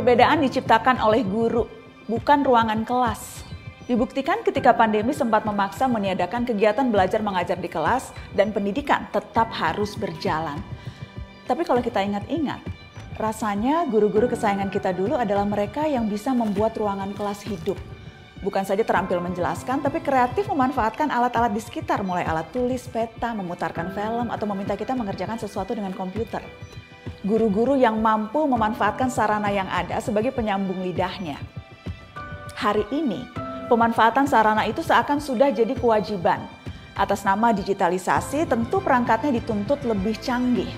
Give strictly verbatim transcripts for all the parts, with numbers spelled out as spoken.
Perbedaan diciptakan oleh guru, bukan ruangan kelas. Dibuktikan ketika pandemi sempat memaksa meniadakan kegiatan belajar mengajar di kelas dan pendidikan tetap harus berjalan. Tapi kalau kita ingat-ingat, rasanya guru-guru kesayangan kita dulu adalah mereka yang bisa membuat ruangan kelas hidup. Bukan saja terampil menjelaskan, tapi kreatif memanfaatkan alat-alat di sekitar, mulai alat tulis, peta, memutarkan film, atau meminta kita mengerjakan sesuatu dengan komputer. Guru-guru yang mampu memanfaatkan sarana yang ada sebagai penyambung lidahnya. Hari ini, pemanfaatan sarana itu seakan sudah jadi kewajiban. Atas nama digitalisasi, tentu perangkatnya dituntut lebih canggih.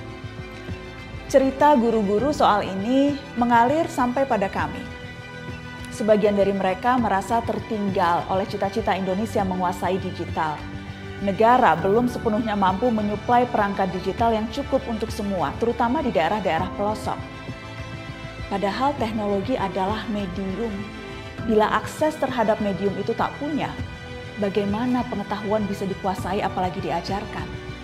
Cerita guru-guru soal ini mengalir sampai pada kami. Sebagian dari mereka merasa tertinggal oleh cita-cita Indonesia menguasai digital. Negara belum sepenuhnya mampu menyuplai perangkat digital yang cukup untuk semua, terutama di daerah-daerah pelosok. Padahal teknologi adalah medium. Bila akses terhadap medium itu tak punya, bagaimana pengetahuan bisa dikuasai apalagi diajarkan?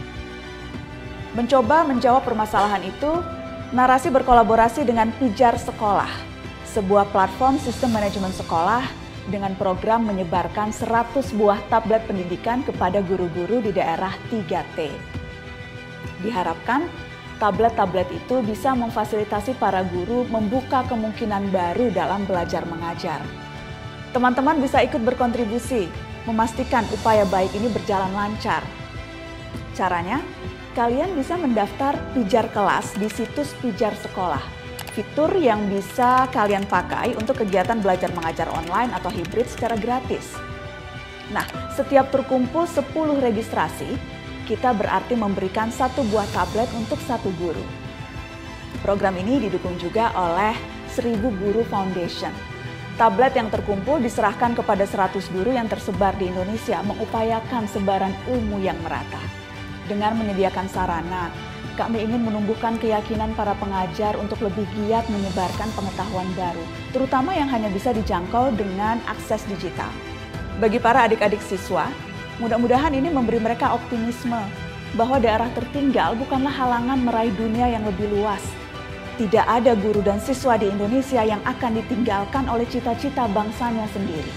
Mencoba menjawab permasalahan itu, Narasi berkolaborasi dengan Pijar Sekolah, sebuah platform sistem manajemen sekolah dengan program menyebarkan seratus buah tablet pendidikan kepada guru-guru di daerah tiga T. Diharapkan tablet-tablet itu bisa memfasilitasi para guru membuka kemungkinan baru dalam belajar mengajar. Teman-teman bisa ikut berkontribusi, memastikan upaya baik ini berjalan lancar. Caranya, kalian bisa mendaftar Pijar Kelas di situs Pijar Sekolah. Fitur yang bisa kalian pakai untuk kegiatan belajar mengajar online atau hibrid secara gratis. Nah, setiap terkumpul sepuluh registrasi, kita berarti memberikan satu buah tablet untuk satu guru. Program ini didukung juga oleh Seribu Guru Foundation. Tablet yang terkumpul diserahkan kepada seratus guru yang tersebar di Indonesia mengupayakan sebaran ilmu yang merata. Dengan menyediakan sarana, kami ingin menumbuhkan keyakinan para pengajar untuk lebih giat menyebarkan pengetahuan baru, terutama yang hanya bisa dijangkau dengan akses digital. Bagi para adik-adik siswa, mudah-mudahan ini memberi mereka optimisme bahwa daerah tertinggal bukanlah halangan meraih dunia yang lebih luas. Tidak ada guru dan siswa di Indonesia yang akan ditinggalkan oleh cita-cita bangsanya sendiri.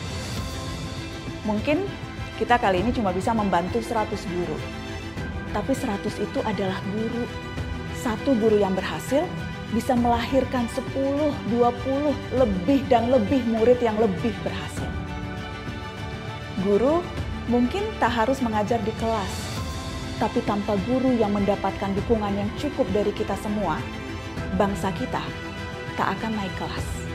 Mungkin kita kali ini cuma bisa membantu seratus guru. Tapi seratus itu adalah guru. Satu guru yang berhasil bisa melahirkan sepuluh, dua puluh, lebih dan lebih murid yang lebih berhasil. Guru mungkin tak harus mengajar di kelas, tapi tanpa guru yang mendapatkan dukungan yang cukup dari kita semua, bangsa kita tak akan naik kelas.